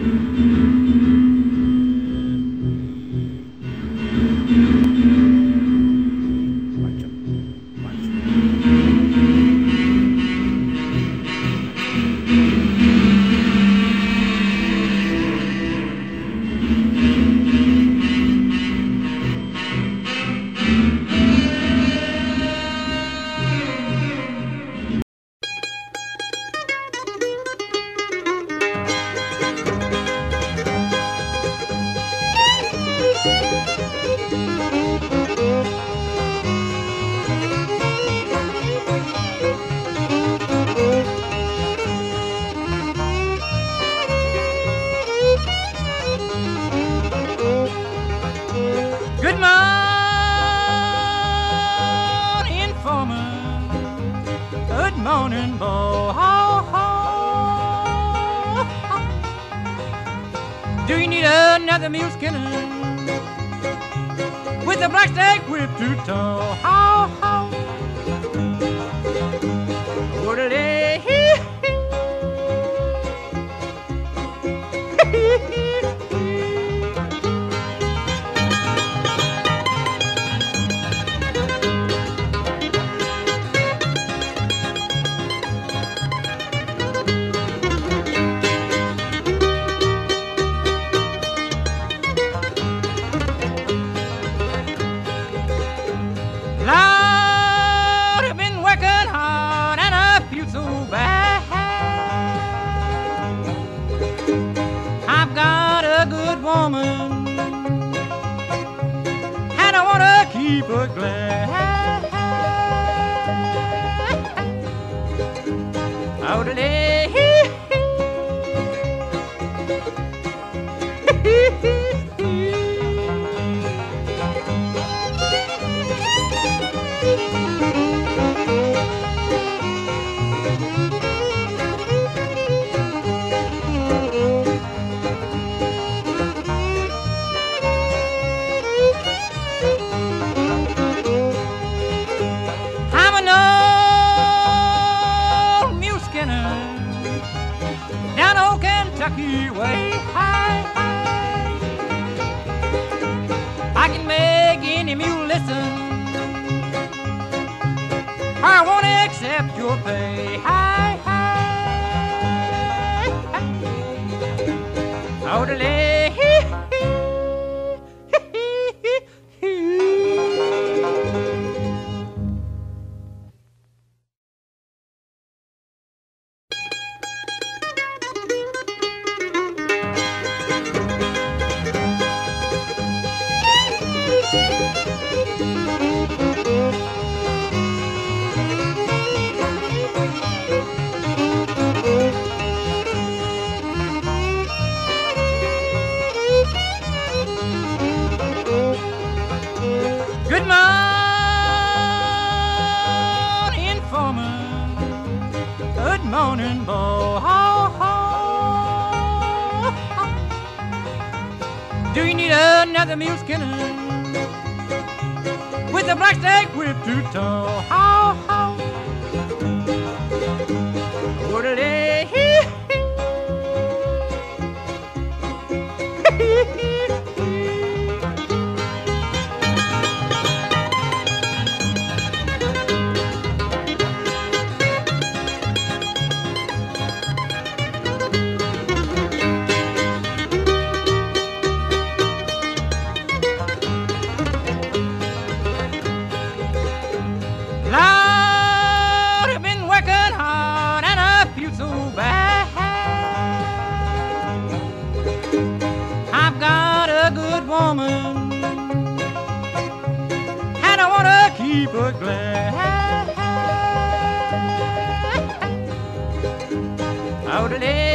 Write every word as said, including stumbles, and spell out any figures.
Good morning, foreman. Good morning, boy. Do you need another mule skinner with a black stag whip to tow? Lord, I've been working hard and I feel so bad. I've got a good woman and I want to keep her glad. Oh, the I'm an old mule skinner down old Kentucky way. I can make any mule listen. I won't accept your pay. Oh, the good morning, foreman. Good morning, boy. Do you need another mule skinner with a black stag whip to tow? Lord, I've been working hard and I feel so bad. I've got a good woman and I want to keep her glad. Oh, the